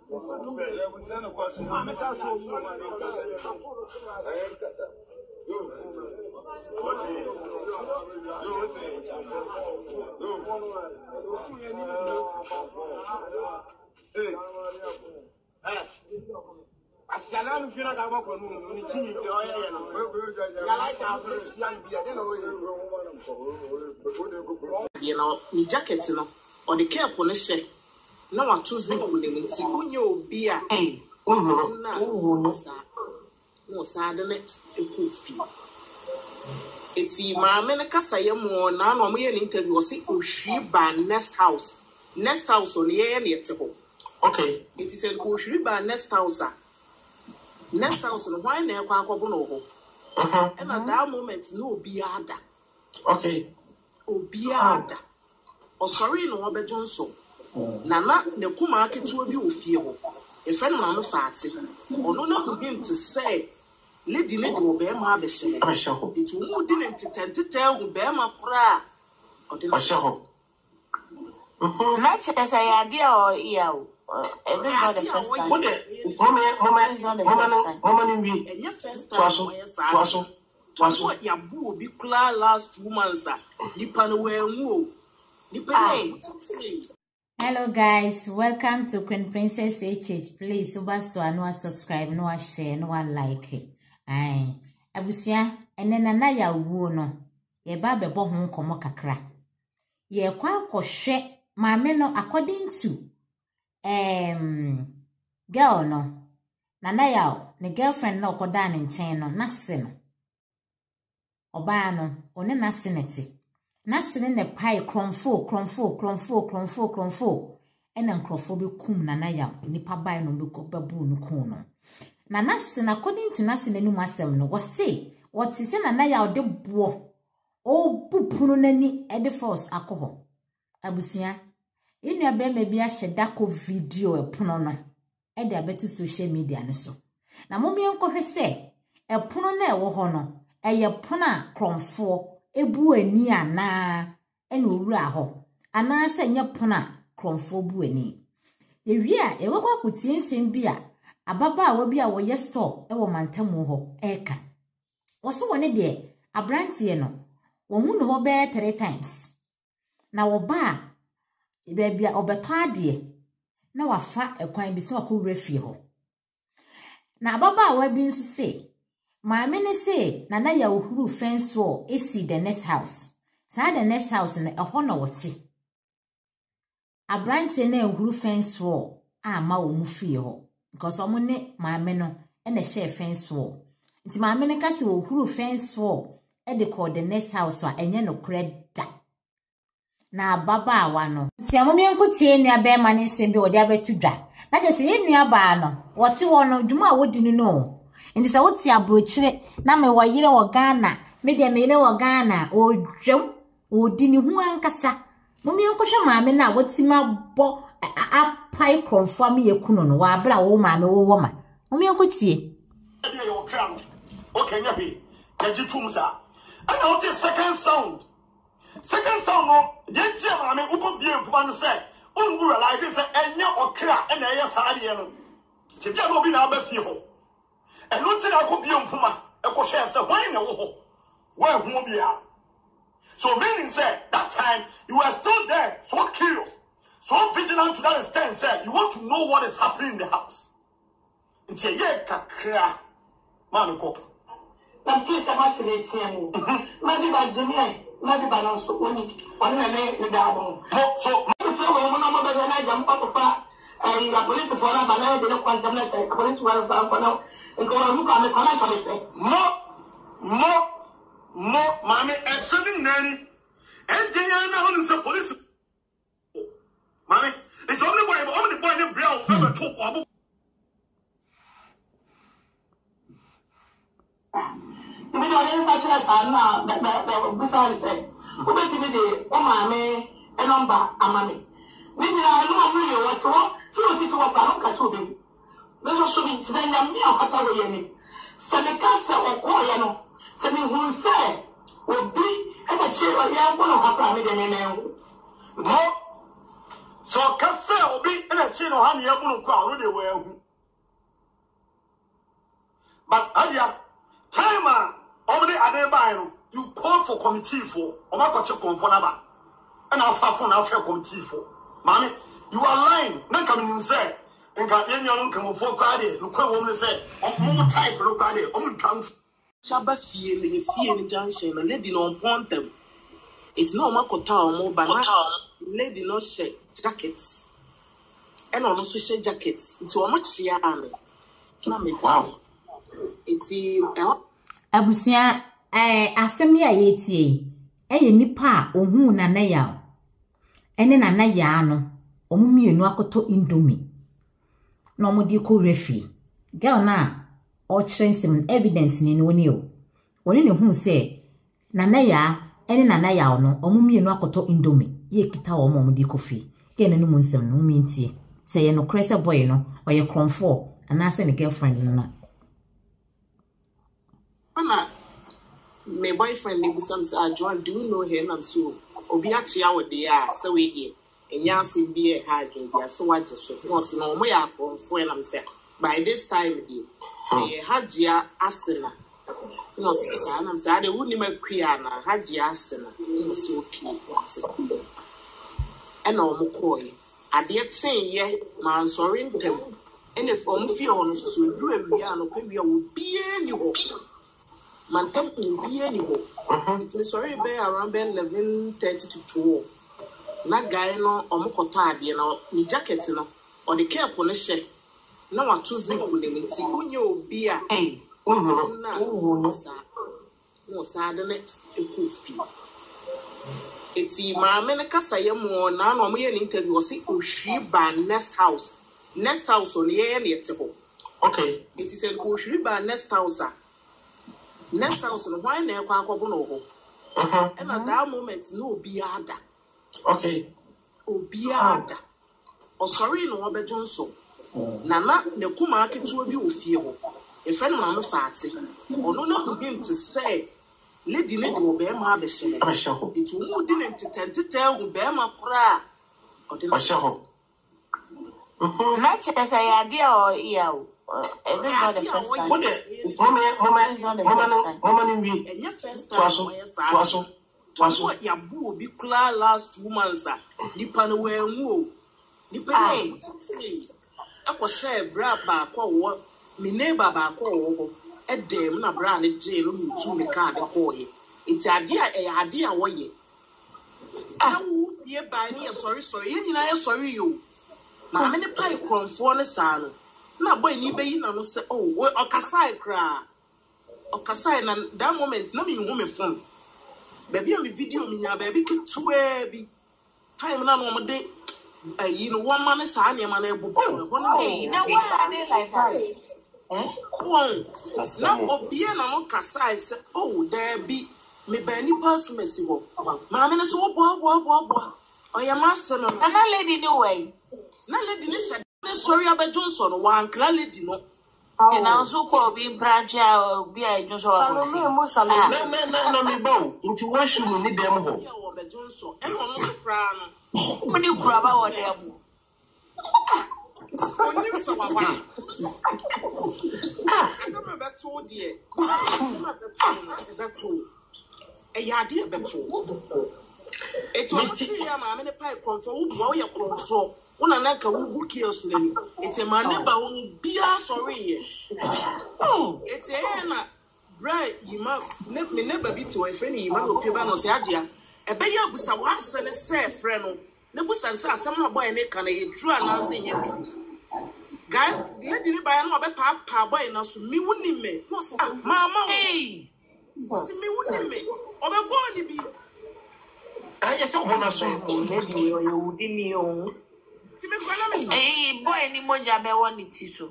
You know, ni jacket no or the care for the share. No one to zip with it. See, when you be a no, sad, the next fee. It's my menacasa more now. No, me an interview was it Ushiba Nest House. Nest House on the air near table. Okay, it is a Ushiba Nest House. Nest House on why near Quacobono. And at that moment, no biada. Okay. Obiada. Or sorry, no, Robert Johnson. Nana, the Kumaki to be with you. A friend of the fatty. Or no, not him to say, Lady Lady bear my machine. It will didn't tend to tell bear my cry. Or the show. Much as I idea or you. Not the first time. Woman, and your first time. Was what your boo be clear last 2 months. Hello guys, welcome to Queen Princess HH. Please subscribe, no share, no like it. Aye. Abusia, and then another no. Ye babe bohun komo kakra. Ye kwa she mame no according to girl no. Nana yao, the girlfriend no koda ne nchen no nase no. Oba no, one nase neti. Nase ne pai kromfo. Ena nkrofo be kum nana yao, nipa bai no be ko babu no kun no. Na nase na according to nase ne num asem no, was say, what is nana yao de bo. O pupunu nani e de force akoho. Abusia, inu abe mebi a shedako video e puno no. E de abetu social media no so. Na momi enkohwe se, e puno na e wo ho no. Eye pona kromfo ebu ani ana ene owura ho ana se nye pona kromfo bu ani ye wi a e wakwa kutie nsem bi a ababa a wabi a wo ye store e wo mantamu ho eka woso woni de abrantie no wo hu no ho be 3 times na wo ba be bia obeto ade na wafa ekwan bi so akowura fie ho na ababa a wabi nso se Maame ne say nana ya ohuru fence wall esi the next house. Sa the next house na eho na wote. Abrante na ohuru fence wall ama wo mu fie ho. Because omo ne maame no e na share fence wall. Nti maame ne ka se ohuru fence wall e de call the next house a enye no kreda. Na baba awa no. Si amomi enkotie nua be ma ne nsem bi wo de abetu dwa. Na je se enua ba no. Wote wo no dwuma a wodi no. Ndi sa woti abrochire na me wayire wo Ghana me de me ne wo Ghana odwem odi ni hu ankasa mumi enkohwe maame na woti ma bo apai confirm yekuno no wa bra wo maame wo ma mumi enkotie okay nya bi yaji tumsa ana wote second sound no yenti maame uko bie mfuma no say on realize say enye okra na eye saade no se dia no bi na abafie ho and not I could be on Puma, a kosher said, why in the war? Where won't be out? So, meaning said, that time you were still there, so curious, so vigilant to that extent, said, you want to know what is happening in the house. And say, yeah, kakra, man, go. I'm just about to let you. Maybe by Jimmy, maybe by also one name in the album. So, I jump up and I believe for a banana, they don't want them to say, according to one of them. No, mommy, and 7 nanny, and Diana on the police. Mommy, it's only boy named Brown ever took about. You know, such as I know that before said, who went to the mammy and number, a mammy. Maybe I know really what's wrong, so it's to what I don't catch you. Let's show me to them. I'm not going to Seneca or no. Semi who say would be and a chair or young one of her family. So cafe obi in a chain or honey abun crown they were. But Adia, time over the Adebino, you call for committee for or my coach confonaba. And I'll phone after committee for. Mammy, you are lying, not coming in say. And got any young come for Friday, look what woman said, more type of Friday, only comes. Shaba fear in junction, a lady no point them. It's no Makota or more banana. Lady no share jackets. And also share jackets. It's a much yarn. Wow. It's Abusia asem ya yetie nipa ohu na na ya ene na na ya no omumienu akoto indomie na omudi ko refi girl na o chensem evidence ni woni o woni ne hu se na ya ene na ya no omumienu akoto indomie ye kita wo omudi ko fi ke ne no munsem no mintie se ye no krese boy no o ye kronfo ana se ne girlfriend na my boyfriend name is John. Do you know him? I'm so Obiachi out there, so we here. And Yancy be a hard idea. So I just was no way up on friend. I'm saying by this time, a Hajia Asena. No, I'm saying I wouldn't make Kriana, Hajia Asena. It was okay. And no McCoy. I did say, yeah, man, sorry, and if on fear, so do a piano, maybe I would be any hope. Man, temple will be anywhere. It's sorry, be around 11:30 to 2. Na guy no, omukota ade no, ni jacket no, or the care on the shirt. Na watu zipu ni nti kunye obi a. No sa de next ekofi. Eti maame ne kasa ye mo na no mo ye interview si ohwi ba next house. Next house on ye na yete ho. Okay. It is a ohwi ba next house. Next house no why na ekwa akobo no ho. And at that moment no obi ada. Okay. Obi ada. O sorry no obejo nso. Nana ne kuma aketu obi ofie ho. E friend na me faate. Ono na him to say lady ne do be ma be hye. It will di ne tete hu be ma kora. O de na ho. Na che say idea or yeah. It's not the first time. Mama, what ya boo be clear last 2 months. Nipa no we nwo. Nipa no say. I was say bra ba kwa me neighbor ba kwa wo. E dem na bra ne je no mutu me ka de ko ye. Enti ade a wo ye. Na wo ye ba ni sorry. Ye nyina ye sorry yo. Ma me ne pai kronfo ne sa no. Na boy ni be yi na no say oh okasai kra okasai na that moment na me hu me phone baby am video mi nya baby kitwe bi time na no mo de ayi no one man sa na ma na ebu hey na why they like that one na obi na no kasai say oh there be me ba ni pass message ho ma me na so bo oya ma se no na lady no way na lady ni say sorry about Johnson one lady no. And also call being Praja be a Johnson. No, me bow into one shoe need them home. Johnson and on crown. When you grab our them. A yard better. It's a pipe control, your control. Una nanka wubu kios nani ete ma neba won bia sorry ete na bra yima me neba bi to e friend yima no peba no se agea e be ya busa wa ase ne se friend no ne busa nse asem na boy ne kana ye true ananse ye true guys lady ni ba na be pa boy na so mi wuni me no say mama hey si mi wuni me obe bo ni bi aye se ho na so lady o you di mi o hey, boy, any more job I want it so.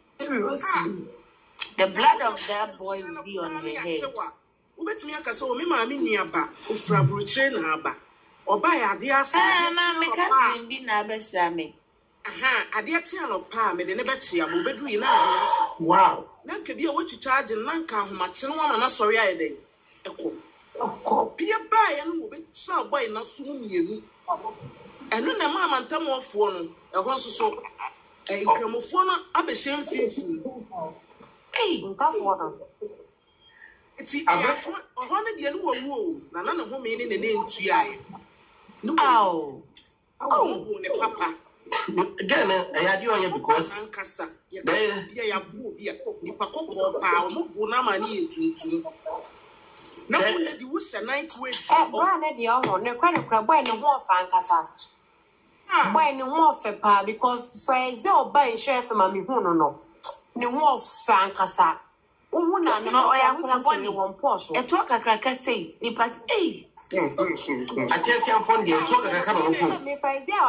The blood of that boy will be on your head. Ubet me akaso me ma me nuaba ofrabruche na aba. Oba ya ade asa. Na me ka bi na abesra me. Aha, ade achi anopa me de ne bechi am obedu yi na ade asa. Wow. Na nka bi a wachi charge na nka ahomache no na sorry ayeden. Eko. Bia ba ya no obecha boy na so mienu. ɛno na mama ntamofoɔ no ɛhɔ nso so kramofoɔ no abɛhyɛ mfimfini ntafoɔ no ti ɛhɔ no deɛ no wawu na ne home ne ne ntuae no oh ne papa again I had you because ankasa yɛ yabo bia nipa kokɔ pa mo bu na ma ne etuntum na wo le di wo sha night waste bra na de ho ne kwa boy ne ho fa ankasa boy ne ho fa pa because friends dey oba in share for mami hu no ne ho fa ankasa wo na ne no oya kuna boni won posh e to kakra sei ni part atiatia fon de to kakra no ho me friends dey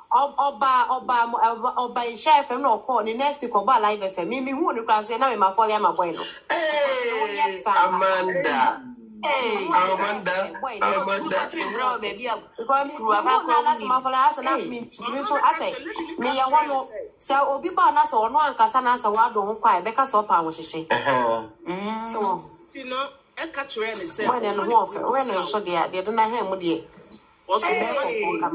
Oba in share FM no call the next week oba live FM me hu ne kwa say na me ma follow am boy no Amanda bro baby because crew aba call me ma follow us na me so ase me ya wono say obi ba na say ono ankasa na say wa do ho kwa e be ka so pa wo hyehe so you know e ka tire ne say when no ho fe when no so de na ha mu de also Amanda.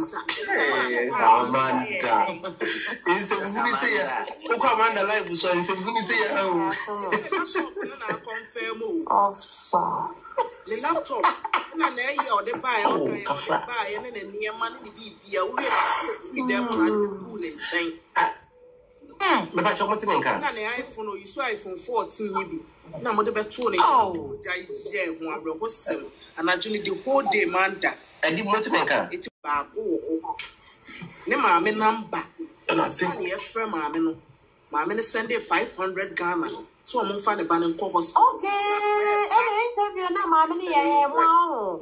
Is a good say who come Amanda live so is a good say na confirm the laptop na na e o de buy o kan buy na na niema na bibia wo ye freedom na bu le nchen me ba chomo tinenka na na iPhone o use iPhone 14 bi na mo de beto ne ja je ho abro sem anajuni the whole day manda edi motimenka eti ba ko ne maame number na say ne efre maame no send 500 Ghana so mo fa ne ba ne nko hospital okay any interview na maame ne ye wow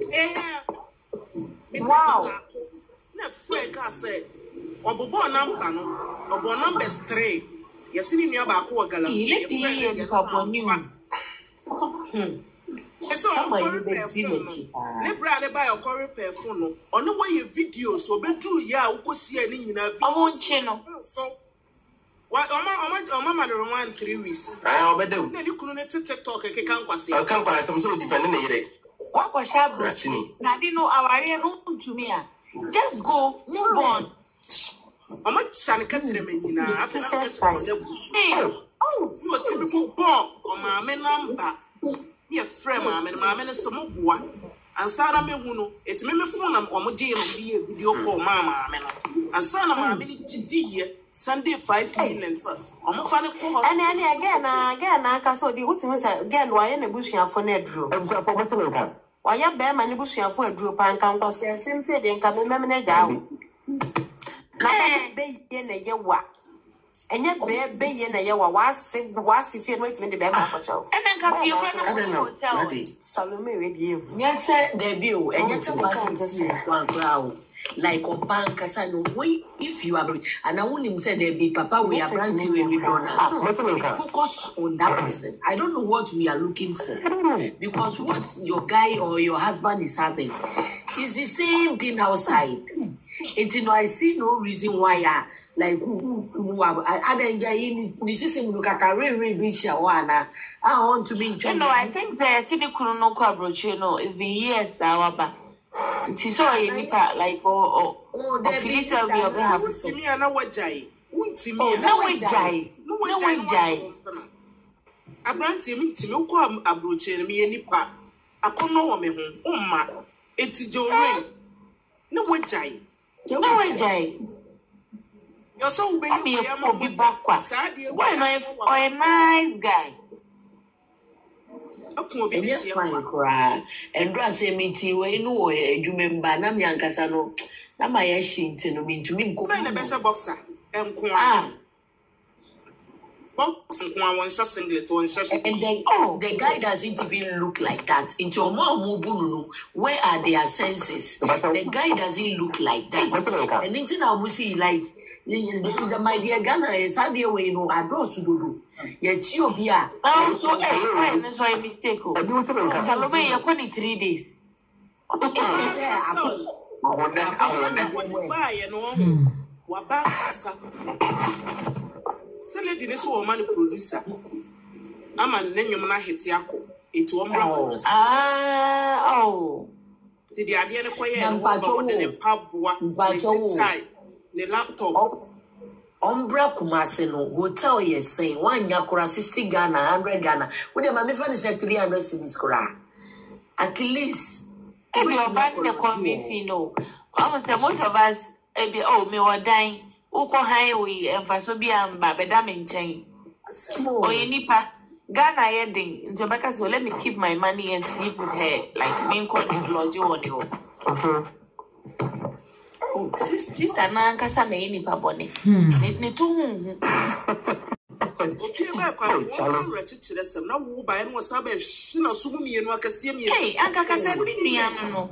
wow na free ka say obobo number no obo number 3 yesini nua ba ko Galaxy ile di papa new so ne bra ne buy your current phone no ono wey video so bedu ya ukosia ni nyina video omo nche no so wa oma ma do 3 weeks obedu na ni kunu ne TikTok ke kan kwase kan kwase so defend na yire wa kwa shabro na di no aware no ntumi a just go move on oma chan ka tere menyina afisa you ti people ball o ma me number ye frame maame ne some boa ansana me hu no etime me phone am omo je no bi video call maame no ansana maame ni gidiye Sunday 5 million sir omo fa ne ko ho ani again aka so di utimi say girl wa ye na busuafo na aduro busuafo motimenka wa ya be ma ne busuafo aduro pa nka nko se sim se de nka me na da wo na be ye na ye wa enye be ye na ye wa wasi fie no etime de be ma ko chawo nka fie ko na hotel Salome we die yes there be o enye to wasi kwa like on bank no way if you are and I want him say there be papa we are branching we focus on that person. I don't know what we are looking for because what your guy or your husband is having is the same thing outside. It's I see no reason why like I don't get in this is look at career be shawana. I want to be I think the Tini no approach it's been years our it is so nipa like the Felicia we have to me na wajai untimi na wajai abranti mi ntimi ko abroche mi nipa akono wo me ho umma etije orin na wajai yo so be you am be bakwa why no a nice guy yes fine cry and do say meeting we no adwumemba na me ankasa no na ma ya shinti no me ntumi nko na be boxer enko boxing one singlet one and then the guy doesn't even look like that into no where are their senses the guy doesn't look like that and into now we see like this is my dear Ghana is how the way no address to do yet you be so that's why mistake Salome you for 3 days Lady ne so woman producer ama ne nwom na hit yakọ etu o mra the idea of the pabwa, the laptop. Ombra Kumasi no hotel yes saying 1 yakura 60 Ghana 100 Ghana. Would the mammy fan say 300 cedis kura? At least we are back the convincing no. Almost most of us me were dying. Uko highway and Fasobia and Babedam chain. Oh, nipa Ghana ending into back so let me keep my money and sleep with her like being called in lodge on you. Oh, sister Nankasa may nipa boni. Ne too. Okay, back I'm ready to listen. Now, by and was a she no sumi and work a semi. Hey, Uncle Cassan, no.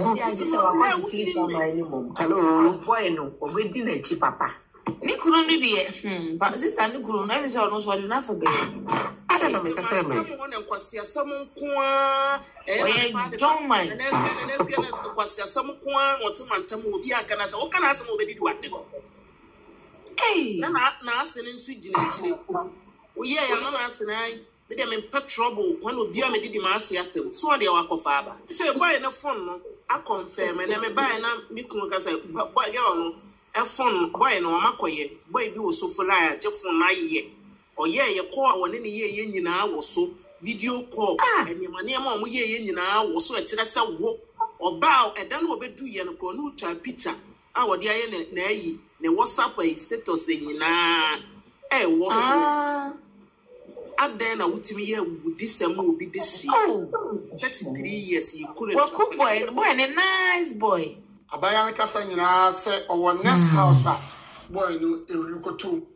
Hello, boy, no, we didn't papa. Nicola, dear. But sister Nicola never knows what enough of it. I don't know, make a family. Someone don't mind. And then was some quan or 2 months will be can I say, what can I say? What to go? Hey, not sending sweet. Oh, yeah, I'm not asking. They them in pet trouble when we be a medid massiatum. So they are father. Say, buy a phone. I confirm and I'm a buy and Mikun can say, but boy, a phone, boy, no, Makoye, boy, you so for liar, just for 9 years. Or yeah, you call one any year in now or so video call and your money among we year in now or so a chest walk or bow and then will be do you and no picture. Our dear nay, the WhatsApp a status in na what's and then I would tell you this will be this year. 33 years you couldn't. Well, good boy, and a nice boy. A Bayanka Sangina said, or next house, boy, no, you go to.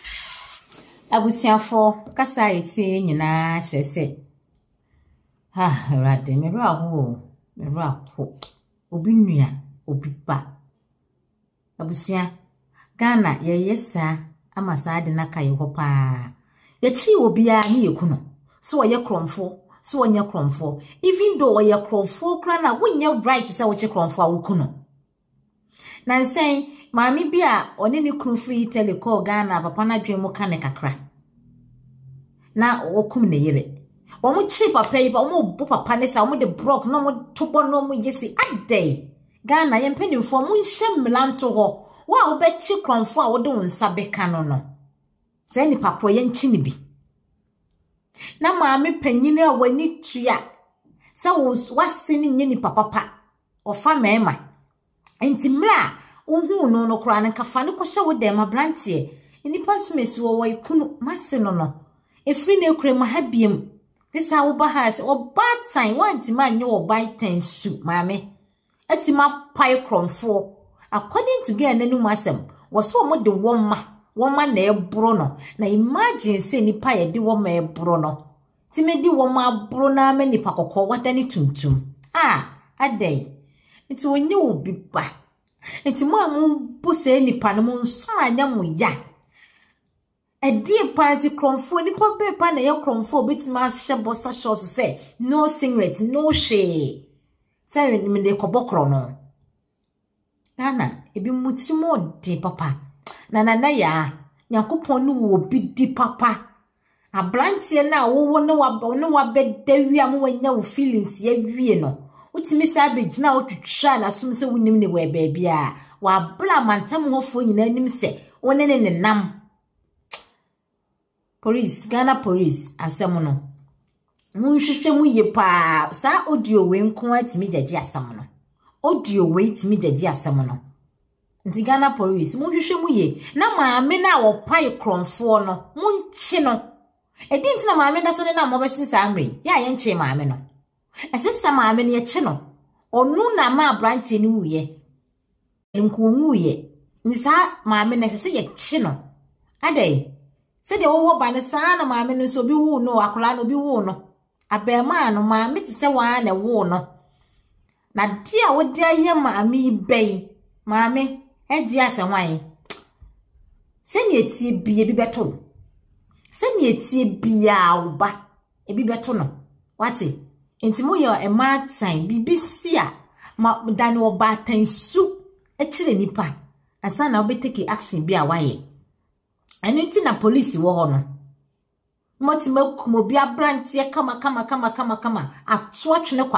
Abusiafo kasa eti nyina kyerese ha rade mero aho obi nua obi ba abusia Ghana ye yesa amasa de naka ye ho pa ye chi obi a ne yekuno so ye kromfo so onye kromfo even though ye kromfo kra na wonye right se wo chi kromfo awukuno na nsen Mami bia oni ni kunu free telecall Ghana papa na dwen mu kane kakra na okum ne yele omu chi papa yi ba omu bu papa ne sa omu de block no mu tobo no mu yesi adai Ghana ye mpanimfo mu nhye mlanto ho wa wo be chi kronfo a wo de wonsa beka no se ni papa ye nchi ni bi na mami panyine a wani tua sa wo wasini nye ni papa pa ofa mema enti mra uhu no kura ne kafa ne kohye wo dem abrantie nipa sumesi wo ikunu mase no efri ne kure ma habiem this how ba has o bad time want man nye o buy 10 su mame etima pai kromfo according to get nanu masem was so mo de woma na ebro no na imagine say nipa ye de woma ebro no timedi woma abro na ma nipa kokko wadani tuntum adai nti wonye obi ba nti mo ambo se nipa no mo nso anya mo ya edi party kromfo nipa be pa na ye kromfo betima shebosa shorts say no singlet no she say me de kobokro no Nana ebi mutimo de papa na ya Yakopon no obi di papa abrantie na wo no wa bedawi am wanya wo feelings ya wie no utimi sa begina otwetwa na som se wonim ne we baabi a wa bla mantam hofo nyina nim se wonene ne nam police Ghana police asem no munhwehwe mu ye pa sa audio we nko atimi gyaji asem no audio we atimi gyaji asem no nti Ghana police munhwehwe mu ye na maame na wo pai kromfo no munchi no edi nti na maame da so ne na mo besinsa amre ya ye nche maame no esesa maame ne ye chi no onu na ma branch ni wuye nku wuye nsa maame na sese ye chi no adai se de wo ba ne sa na maame no so bi wu no akola no bi wu no abema no maame ti se wa na wu no na dia wo dia ye maame bei maame eji asanwan se ni etie bie bi beto se ni etie bia uba ebi beto no wati enti mo yo ema time bibisia ma dani oba tan su ekire nipa asa na obeteki action bia waye enu nti na police wo ho no moti makumo bia brantie kama atoatwene kwa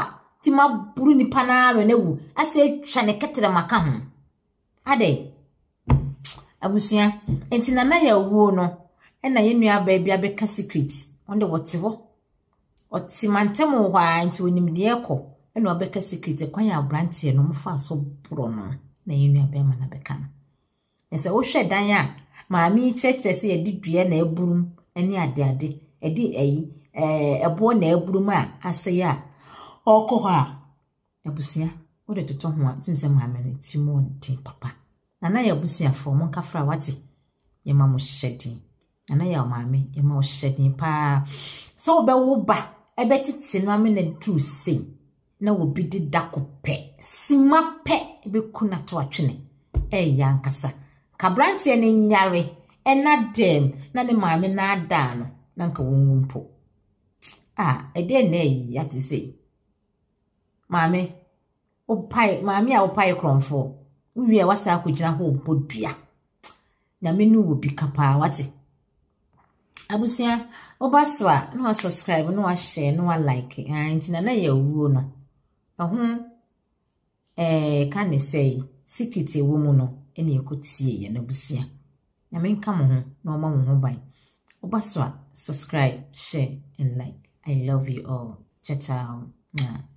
ti ma buru ni panaro na wu ase twa ne ketere maka ho ade abusua enti na ya wuo no na ye nua ba bia be ka secret onde wote ho oti mantem ho a enti onim de ekọ na obeka secret kwan ya brantie no mfa so bro no na ye nua ba ma na beka no ese wo hwe dan a maami cheche se ye didua na eburum ani ade edi ebo na eburum a ase ya okọ ha abusua wo de toto ho a timse maami ne timo ndi papa na ya abusua fo mo kafra wate ye ma mo hyedi na ya maami ye ma o hyedi pa so obe wo ba ebe titi no ame na du sei na wo bi di dakope sima pe ebe kuna to atwene yankasa kabrantie ne nyare ena dem na ne maami na ada no na nka wonwumpo ede na yi ati sei maami maami a opai kronfo wi wasa akogina ho bodua na menu wo bi kapa wate abusia obaswa no subscribe no share no like ntina na ya wuo no can they say secret e wo mu no ene ekotie ye na busua na menka mo ho na oma mo ho ban obaswa subscribe share and like. I love you all. Ciao ciao.